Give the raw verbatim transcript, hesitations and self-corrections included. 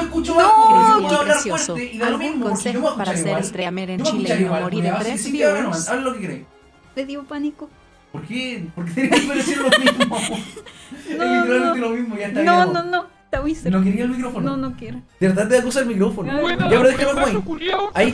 escucho No, bajo, pero yo qué escucho hablar precioso. fuerte y da lo ¿Algún mismo, porque yo me voy a consejo para escuchar ser igual. streamer en Yo me voy a Chile escuchar y no igual, morir me en vas a tres decir que ahora nomás, viewers? habla lo que queréis. Le dio pánico. ¿Por qué? Porque tenías que decir lo mismo. Es No, literalmente no. lo mismo, ya está No, bien. no, no. Está muy cerca. No quería el micrófono. No, no quiero. De verdad te acusa el micrófono. Bueno, Ya, pero déjame como ahí. Ahí